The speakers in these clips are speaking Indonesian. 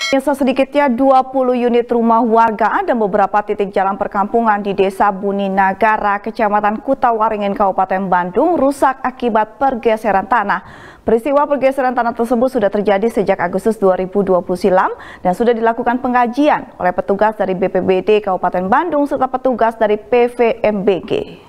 Sedikitnya 20 unit rumah warga dan beberapa titik jalan perkampungan di Desa Buninagara, Kecamatan Kutawaringin, Kabupaten Bandung rusak akibat pergeseran tanah. Peristiwa pergeseran tanah tersebut sudah terjadi sejak Agustus 2020 silam dan sudah dilakukan pengkajian oleh petugas dari BPBD Kabupaten Bandung serta petugas dari PVMBG.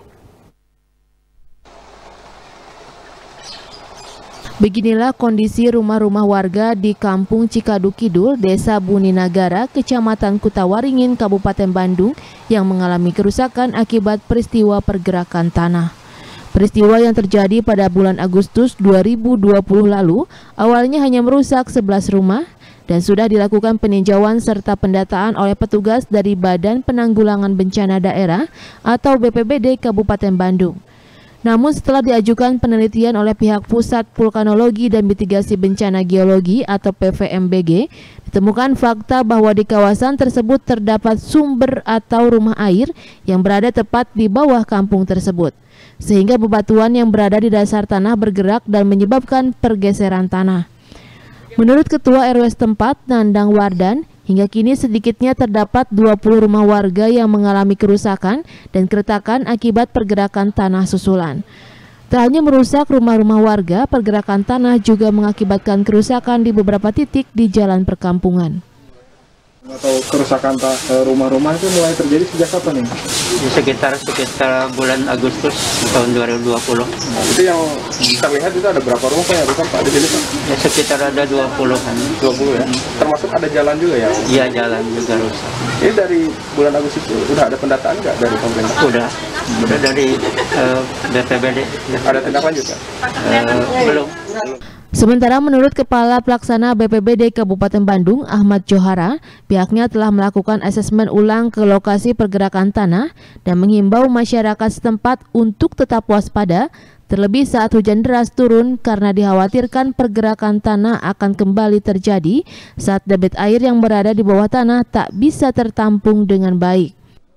Beginilah kondisi rumah-rumah warga di Kampung Cikadu Kidul, Desa Buninagara, Kecamatan Kutawaringin, Kabupaten Bandung yang mengalami kerusakan akibat peristiwa pergerakan tanah. Peristiwa yang terjadi pada bulan Agustus 2020 lalu awalnya hanya merusak 11 rumah dan sudah dilakukan peninjauan serta pendataan oleh petugas dari Badan Penanggulangan Bencana Daerah atau BPBD Kabupaten Bandung. Namun setelah diajukan penelitian oleh pihak Pusat Vulkanologi dan Mitigasi Bencana Geologi atau PVMBG, ditemukan fakta bahwa di kawasan tersebut terdapat sumber atau rumah air yang berada tepat di bawah kampung tersebut, sehingga bebatuan yang berada di dasar tanah bergerak dan menyebabkan pergeseran tanah. Menurut Ketua RW setempat, Nandang Wardan, hingga kini sedikitnya terdapat 20 rumah warga yang mengalami kerusakan dan keretakan akibat pergerakan tanah susulan. Tak hanya merusak rumah-rumah warga, pergerakan tanah juga mengakibatkan kerusakan di beberapa titik di jalan perkampungan. Atau kerusakan rumah-rumah itu mulai terjadi sejak kapan ini? Sekitar bulan Agustus tahun 2020. Itu yang terlihat itu ada berapa rumah yang rusak Pak? Di sini Pak? Ya, sekitar ada 20-an. 20 ya? Termasuk ada jalan juga ya? Iya, jalan juga rusak. Ini dari bulan Agustus itu udah ada pendataan nggak dari pemerintah? Udah dari BPBD. Ada tindak lanjut Pak? Belum. Sementara menurut Kepala Pelaksana BPBD Kabupaten Bandung, Ahmad Johara, pihaknya telah melakukan asesmen ulang ke lokasi pergerakan tanah dan menghimbau masyarakat setempat untuk tetap waspada, terlebih saat hujan deras turun karena dikhawatirkan pergerakan tanah akan kembali terjadi saat debit air yang berada di bawah tanah tak bisa tertampung dengan baik.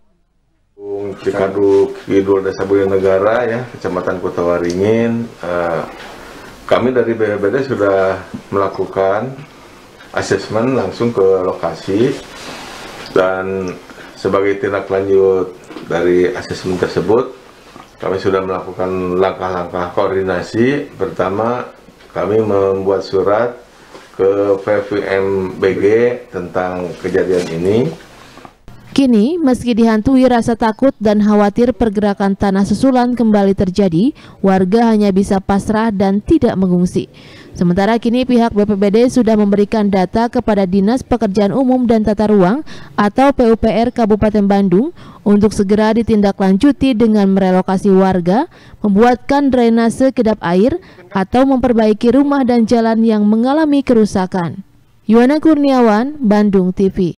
Cikadu Kidul, Desa Buninagara ya, Kecamatan Kutawaringin. Kami dari BPBD sudah melakukan asesmen langsung ke lokasi dan sebagai tindak lanjut dari asesmen tersebut kami sudah melakukan langkah-langkah koordinasi. Pertama, kami membuat surat ke PVMBG tentang kejadian ini. Kini, meski dihantui rasa takut dan khawatir pergerakan tanah susulan kembali terjadi, warga hanya bisa pasrah dan tidak mengungsi. Sementara kini pihak BPBD sudah memberikan data kepada Dinas Pekerjaan Umum dan Tata Ruang atau PUPR Kabupaten Bandung untuk segera ditindaklanjuti dengan merelokasi warga, membuatkan drainase kedap air, atau memperbaiki rumah dan jalan yang mengalami kerusakan. Yuwana Kurniawan, Bandung TV.